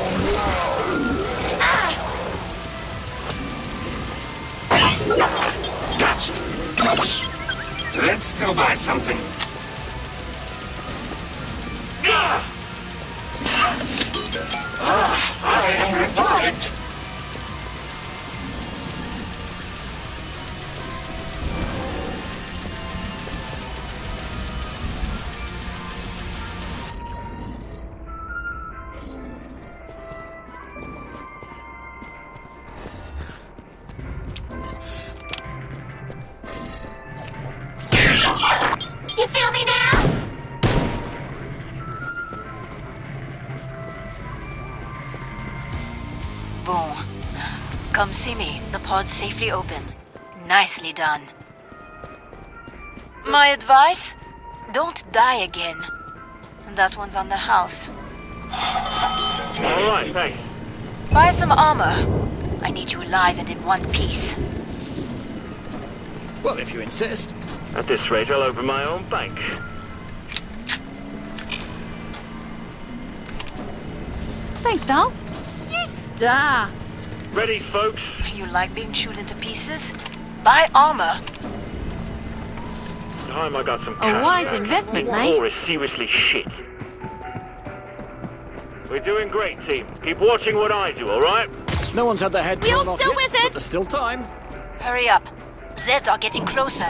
Gotcha. Let's go buy something. I am revived. You feel me now? Boom. Come see me. The pod's safely open. Nicely done. My advice? Don't die again. That one's on the house. Alright, thanks. Buy some armor. I need you alive and in one piece. Well, if you insist. At this rate, I'll open my own bank. Thanks, dolls. You star. Ready, folks? You like being chewed into pieces? Buy armor. Time I got some A cash wise back. investment, The mate. war is seriously shit. We're doing great, team. Keep watching what I do, alright? No one's had their head We blown all off still yet, with it? but there's still time. Hurry up. Zeds are getting closer.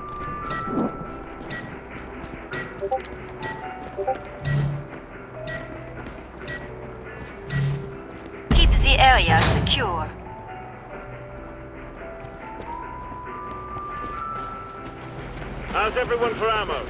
Keep the area secure. How's everyone for ammo?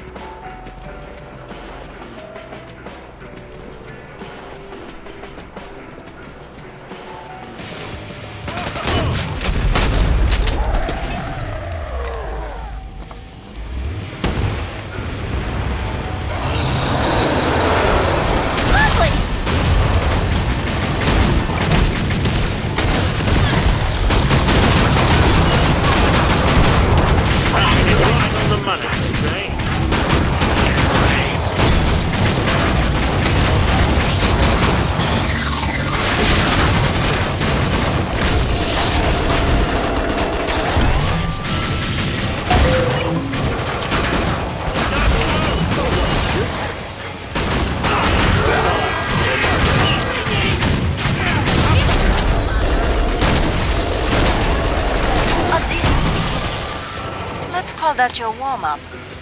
Right on the money, eh? Let's call that your warm-up.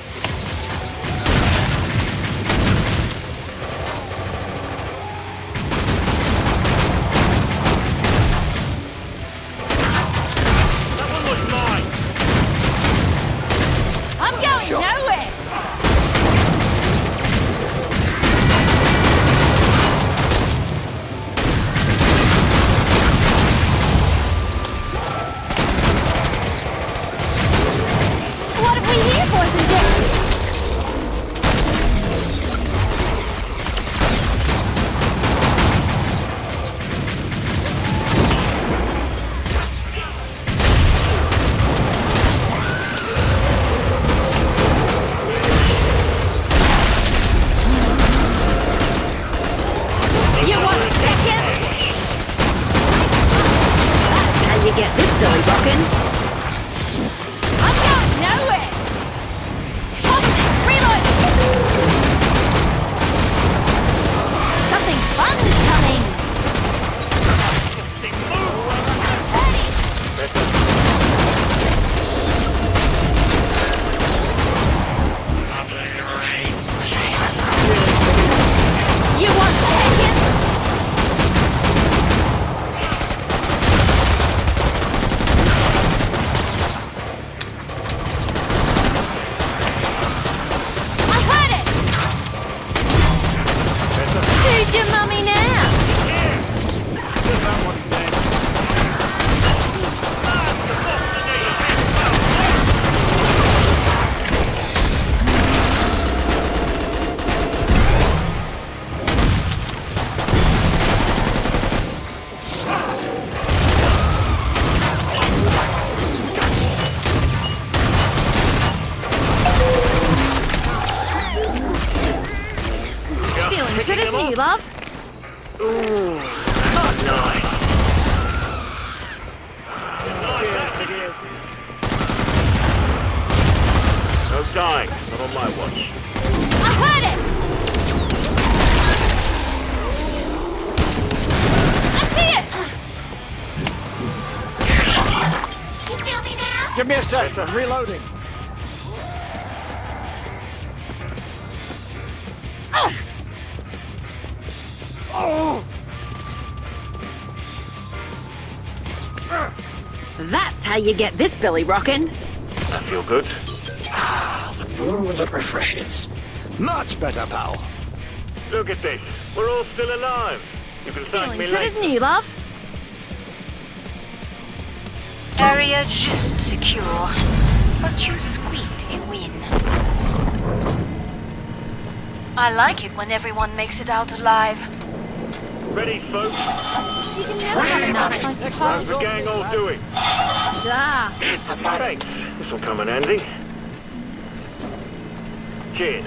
That one was mine! I'm going nowhere. What have we here, boys and girls? You want seconds? That's how you get this belly rockin'. I'm going nowhere. Pop it, reload. Something fun is coming. You want seconds? I heard it! Who's your mummy now? Feeling good as new, love. Ooh. Nice. No dying, not on my watch. I heard it! I see it! You feel me now? Give me a sec. I'm reloading. Oh! That's how you get this belly rockin'. I feel good. The brew that refreshes. Much better, pal. Look at this. We're all still alive. You can thank Feeling me good as later. new, love. Area just secure. But you squeaked a win. I like it when everyone makes it out alive. Ready, folks? You can never have enough, I How's suppose. the gang all doing? Ah, Thanks. This will come in handy. Cheers.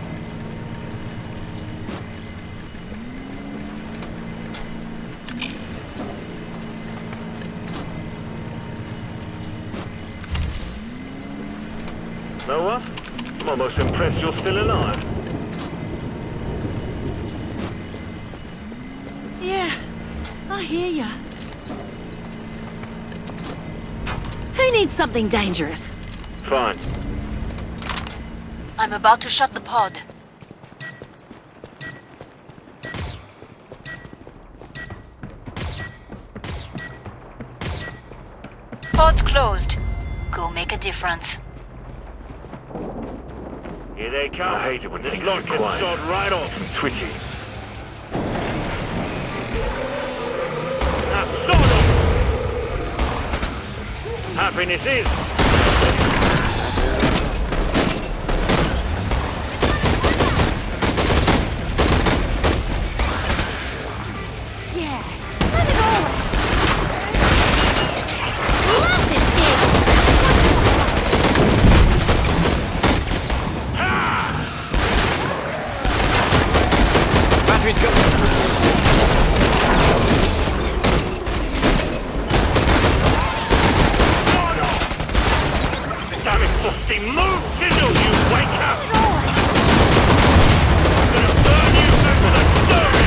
Know what? I'm almost impressed you're still alive. yeah, I hear ya. Who needs something dangerous? Fine. I'm about to shut the pod. Pod's closed. Go make a difference. Here they come. I hate it when this things lot get gets quiet. sawed right off. I'm twitchy. Now, sawed off! Happiness is. Yeah, let it all. Love this game. Battery's going. Damn it, Busty, move! Chisel, you wake up! I'm gonna burn you back to the dirt!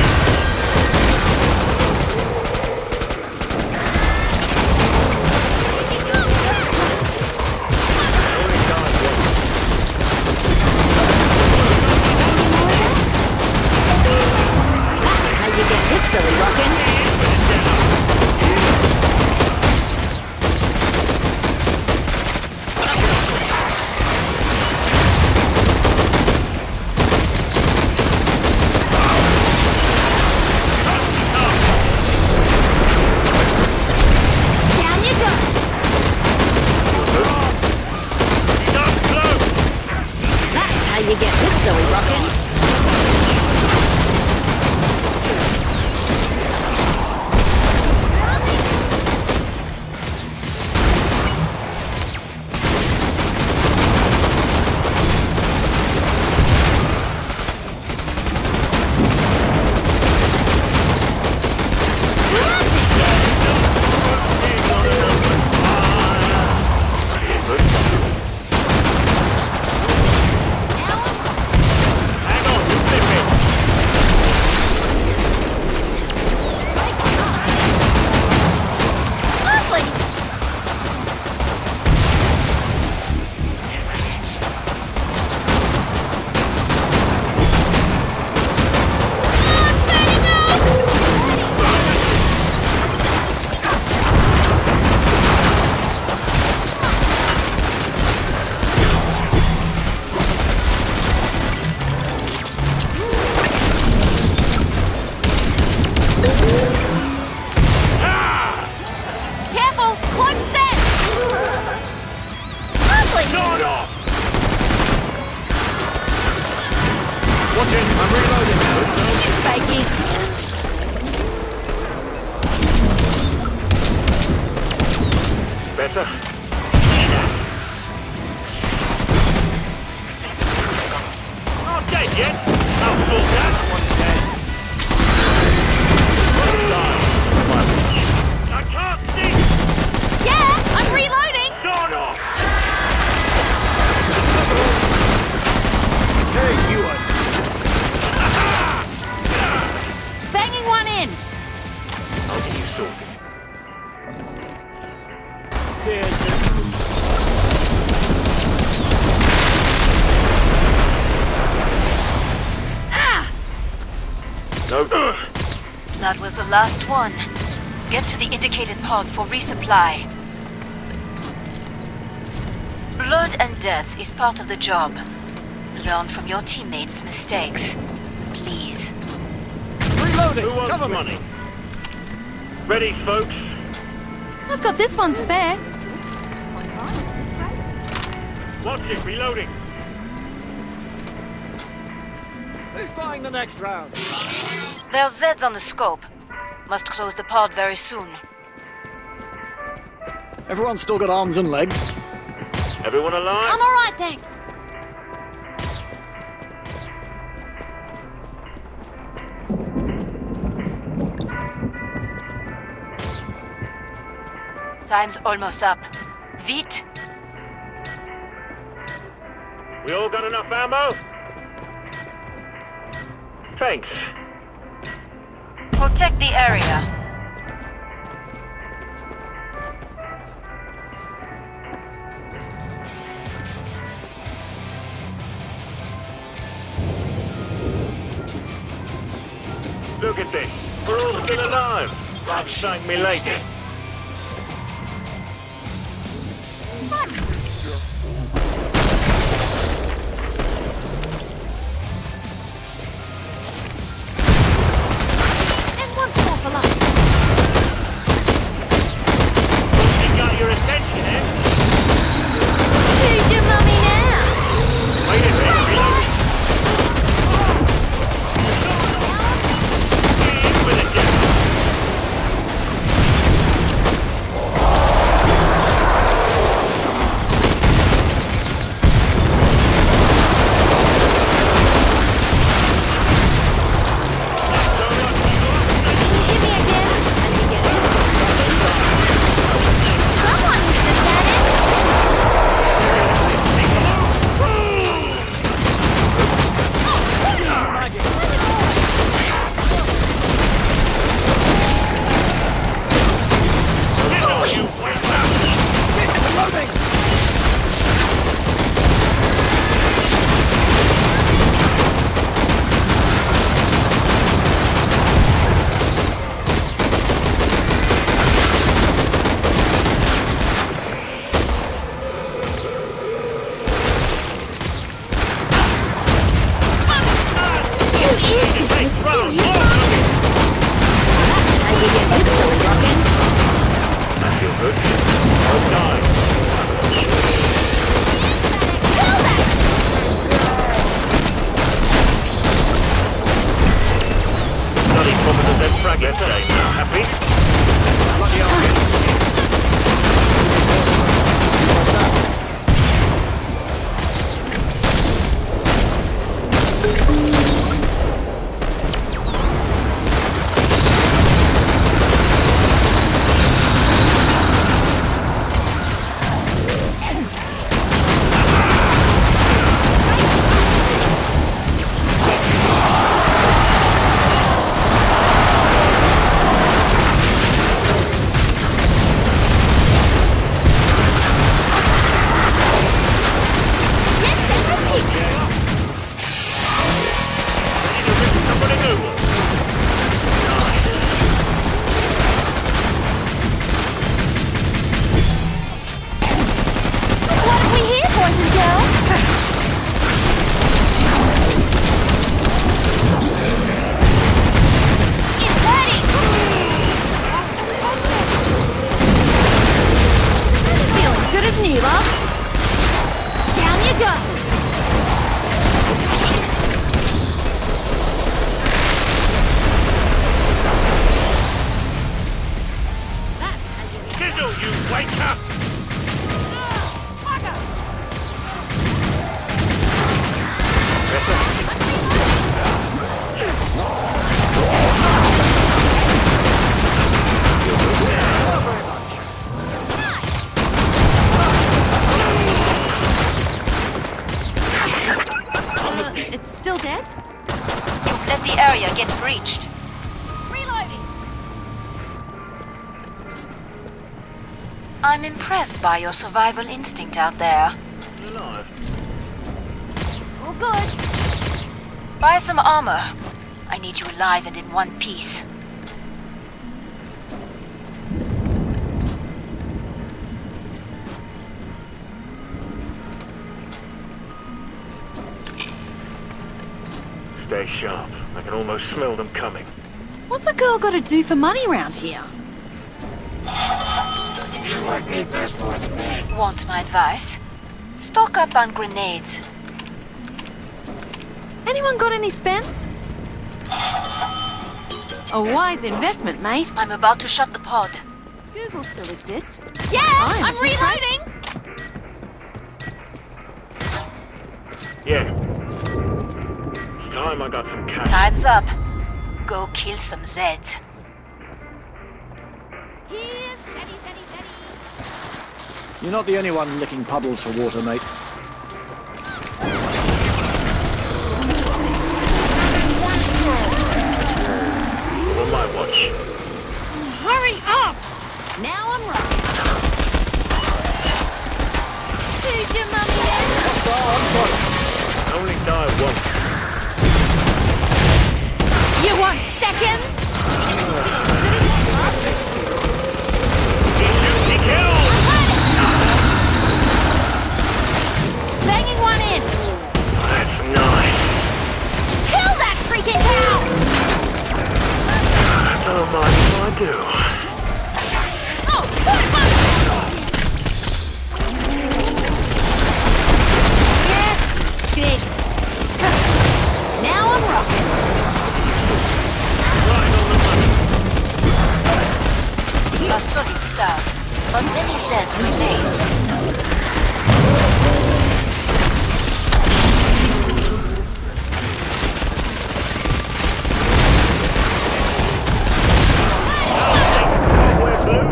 That's how you get this belly rockin'. Down you go. Not close! That's how you get this belly rockin'. Love this game. Hang on, you flip it! Lovely. Careful! Close set! Lovely! Not off! Watch it. I'm reloading. Fakey. Better? Not dead yet. I'll sort that. One's dead. One died. sorted. No. That was the last one. Get to the indicated pod for resupply. Blood and death is part of the job. Learn from your teammates' mistakes. Please. Reloading! Who wants Cover me! money? Ready, folks? I've got this one spare. Watch it, reloading. Who's buying the next round? There's Zeds on the scope. Must close the pod very soon. Everyone's still got arms and legs. Everyone alive? I'm alright, thanks. Time's almost up. Vite! We all got enough ammo? Thanks. Protect the area. Look at this. We're all still alive. God thank me later. And once more for luck. He got your attention, eh? Who's your mummy now? Wait a minute, reloading. In with it, Jeff. Give me a gas and we get this one. Someone needs to stand in. Reloading! Who is this mysterious bastard? That's how you get this going rockin'. That feels good. Oh, die. Kill that! Bloody prominent and fragment today. Happy? Bloody hell. Let's repeat. I'm impressed by your survival instinct out there. Alive. All good. Buy some armor. I need you alive and in one piece. Stay sharp. I can almost smell them coming. What's a girl got to do for money around here? You like me best more than me. Want my advice? Stock up on grenades. Anyone got any spends? A wise investment, mate. I'm about to shut the pod. Google still exists. Yeah, I'm reloading! Yeah. It's time I got some cash. Time's up. Go kill some Zeds. You're not the only one licking puddles for water, mate. On my watch. Hurry up! Now I'm rocking. Who's your mummy then? I only die once. You want seconds? He killed! Banging one in. That's nice. Kill that freaking cow! Don't mind if I do. Oh, good one! Yes, big. Now I'm rocking. Right on the money. A solid start, but many Zeds remain. We're blue.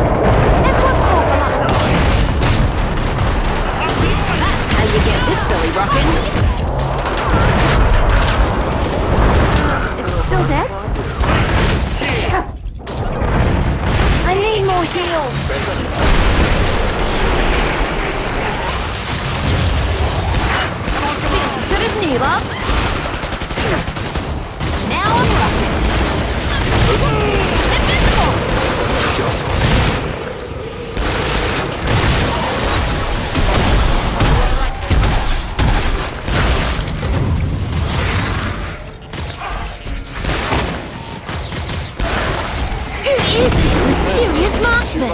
That's how you get this belly rocking. It's still dead? I need more heals. Feeling good as new, love. Now I'm rocking. Invincible! Who is this mysterious marksman?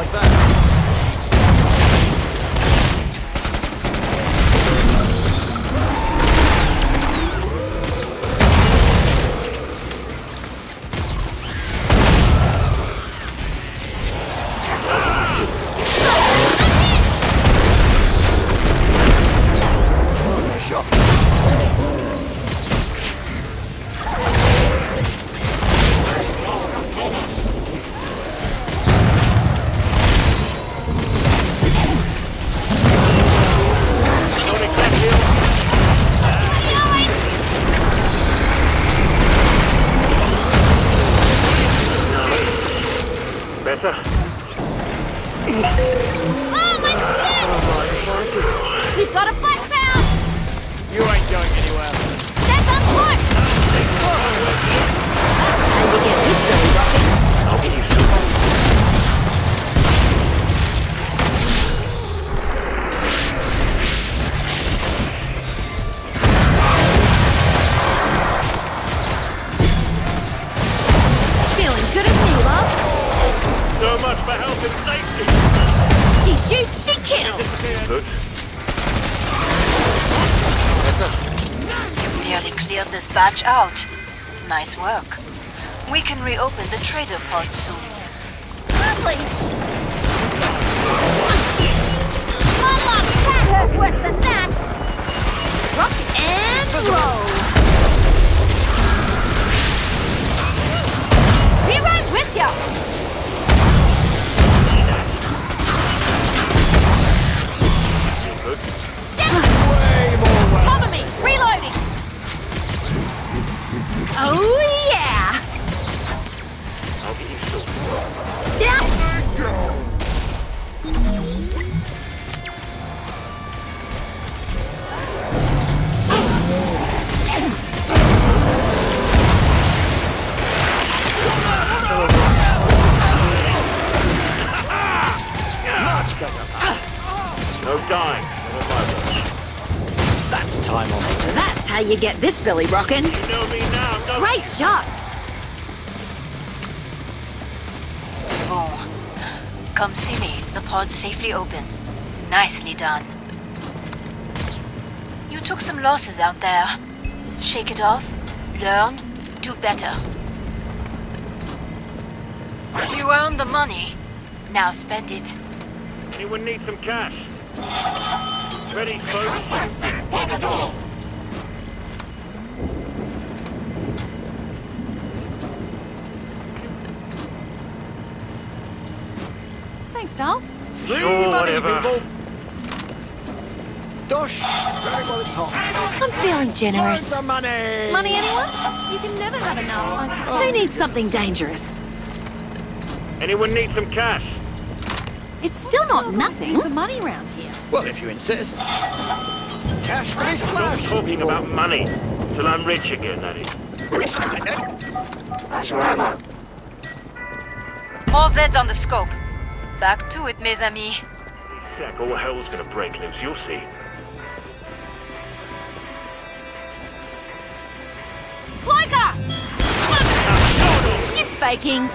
Better? Oh, my skin! We've got a flashpound! You ain't going anywhere. That's on foot! That's how you get this belly rocking. I'll give you some. Feeling good as new, love. So much for health and safety. She shoots, she kills. Good. You nearly cleared this batch out. Nice work. We can reopen the trader pod soon. Lovely. Mama, that hurts worse than that. Rock and roll. Be right with ya. Good. Cover me. Reloading. Oh yeah. I'll get you some. Down. No dying. Never mind. That's time on. That's how you get this Billy rockin'. You know me now, don't Great you? shot. Oh. Come see me. The pod's safely open. Nicely done. You took some losses out there. Shake it off. Learn. Do better. You earned the money. Now spend it. Anyone need some cash? Ready, folks? Thanks, dolls. Free Sure, money, whatever. people. Dosh, very well it's hot. I'm feeling generous. Where's the money? Money, anyone? You can never have enough, I suppose. Who needs something dangerous? Anyone need some cash? It's still not nothing. The money round here. Well, if you insist. Cash for this Not splash. talking about money. Till I'm rich again, that is. That's your ammo. All Z's on the scope. Back to it, mes amis. Any sec, all hell's gonna break loose, you'll see. Cloaker! You faking.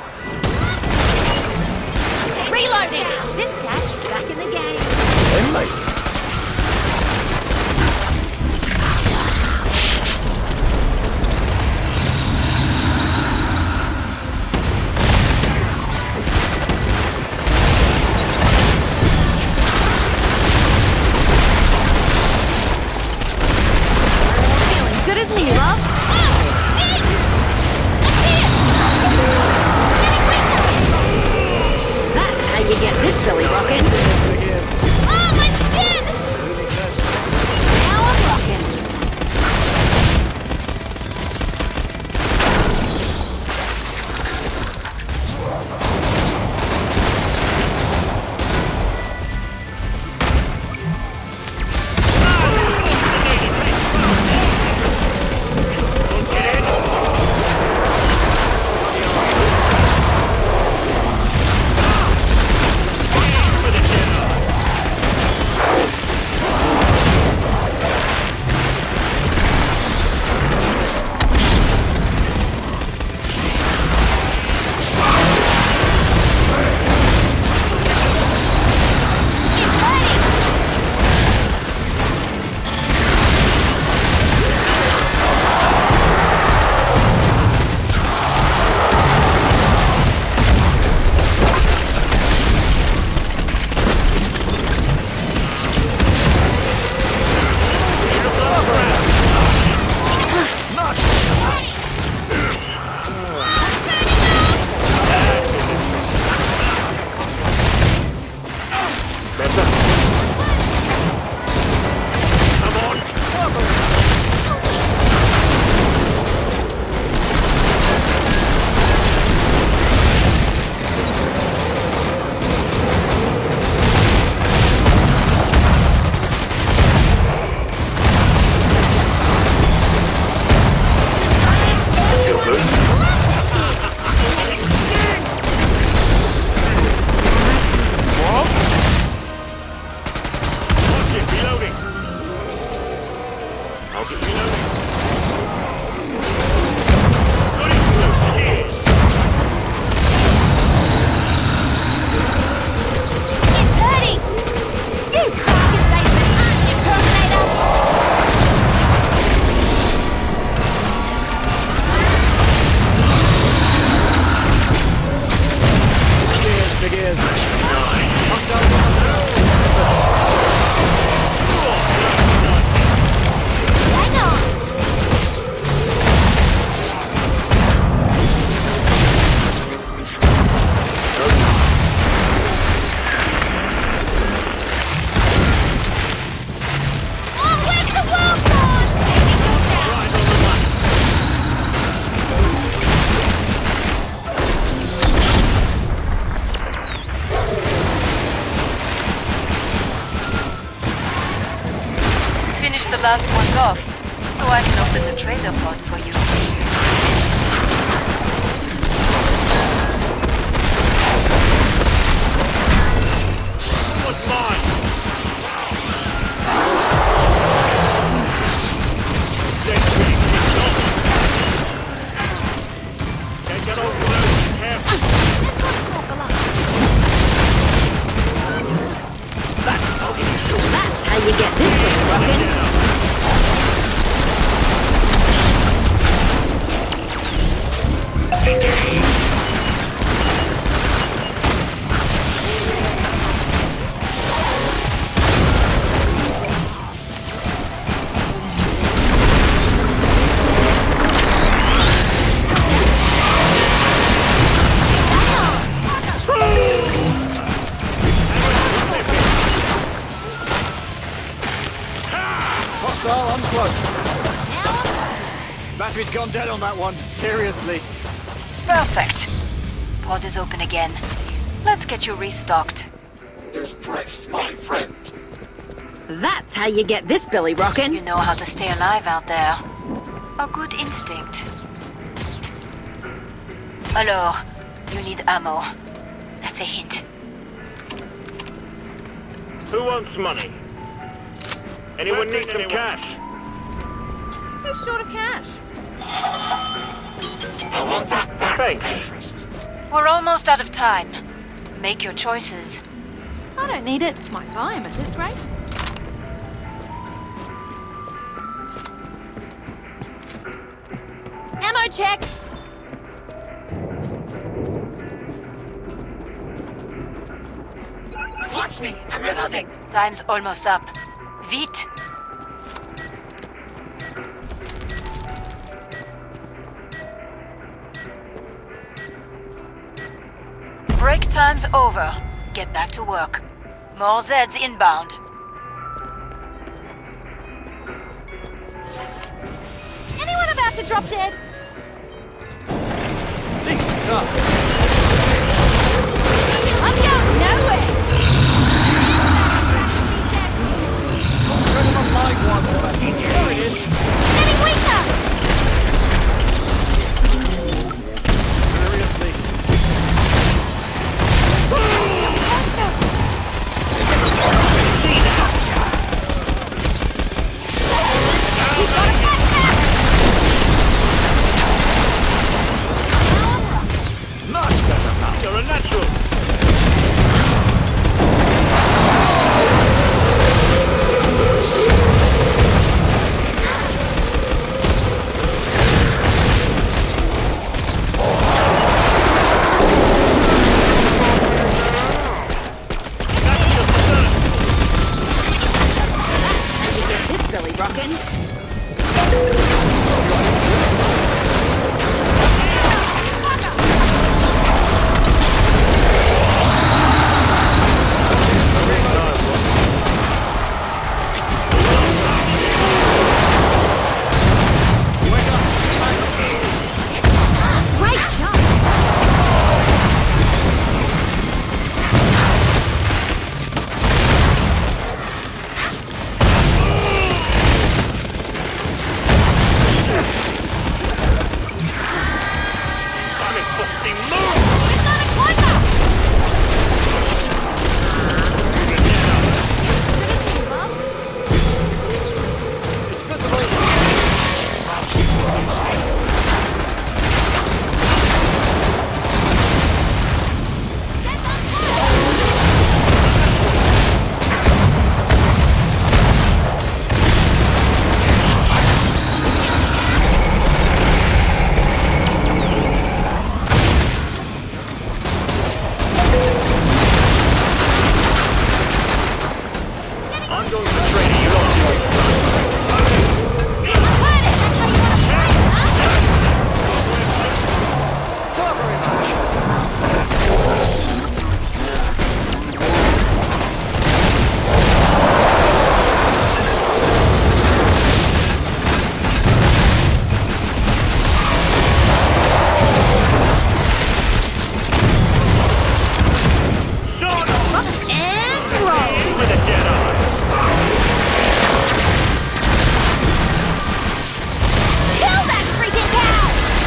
Reloading. This cat's back in the game. Then, mate. Feeling good as new, love. That's how you get this Billy rockin'. Oh, my skin! Now I'm rockin'. The last one's off, so I can open the trader pod for you. What's battery's gone dead on that one. Seriously. Perfect. Pod is open again. Let's get you restocked. Distressed, my friend. That's how you get this Billy rockin'. You know how to stay alive out there. A good instinct. Alors, you need ammo. That's a hint. Who wants money? Anyone need some cash? Who's short of cash? I want that back. Thanks. We're almost out of time. Make your choices. I don't need it. Might buy him at this rate. Ammo check! Watch me. I'm reloading. Time's almost up. Vite! Break time's over. Get back to work. More Zeds inbound. Anyone about to drop dead? Decent stuff. I'm going nowhere! Rid of the light one. There it is. Getting weaker! Seriously. Much better now. You're a natural. This Billy rockin'. Great shot! I'm exhausting. Move! It's not a climber! It's visible. I'm going for training. You don't do it. Not very much. Son And roll! with a dead eye. Kill that freaking cow!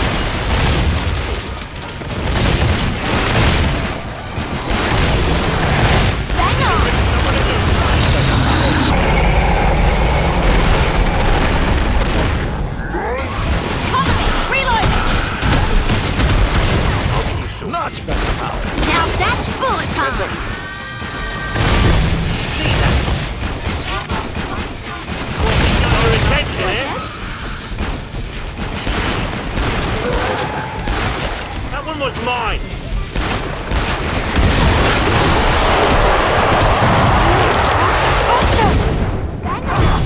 Bang on! Cover me! Reload! Much better now. Now that's bullet time! No intention, eh? That one was mine. Bang on!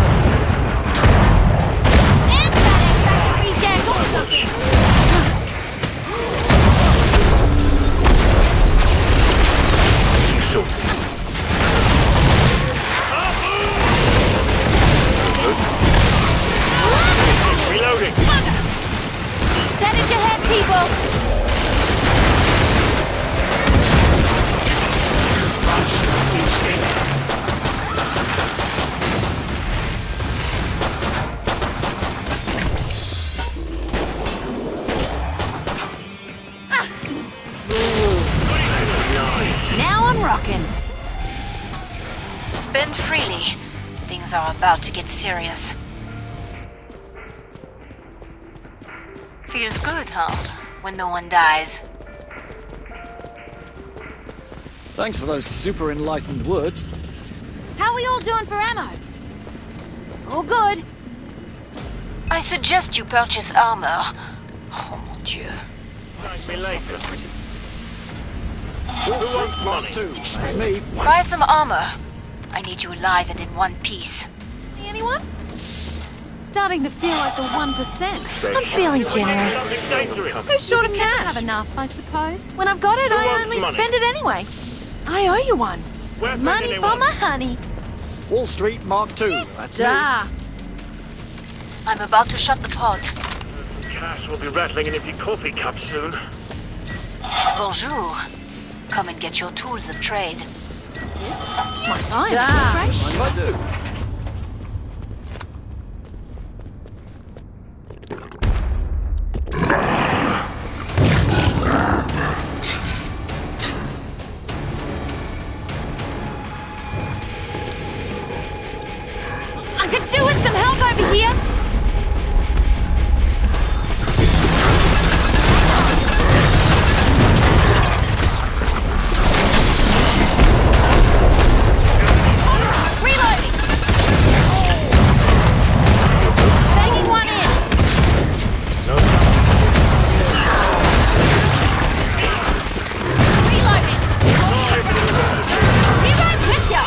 And that factory dead or something! You so. Reloading. Now I'm rocking. Spend freely. Things are about to get serious. Feels good, huh? When no one dies. Thanks for those super enlightened words. How are we all doing for ammo? All good. I suggest you purchase armor. Oh mon Dieu. See you later. Who wants money? That's me. Buy some armor. I need you alive and in one piece. See anyone? Starting to feel like the 1%. I'm feeling generous. Who's short of cash? I have enough, I suppose. When I've got it, Who I wants only money? spend it anyway. I owe you one. Money for my honey. Wall Street Mark II. That's me. Star. I'm about to shut the pod. Cash will be rattling in empty coffee cups soon. Bonjour. Come and get your tools of trade. My fine. Mind if I do? I could do with some help over here. Reloading. Banging one in. Reloading. Be right with ya.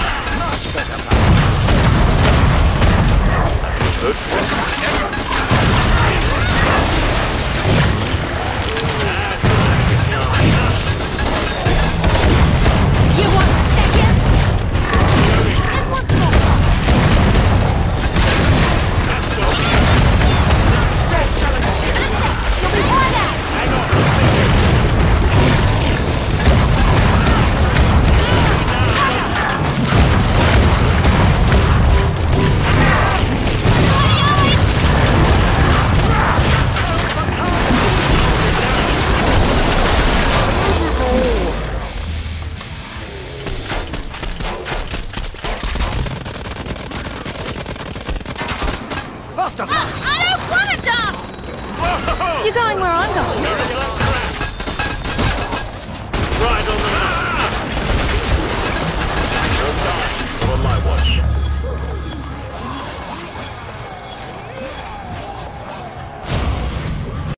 You want seconds? And what's more? You'll be right out. Faster! I don't want to dance. You're going where I'm going. Right on the map. No time. On my watch.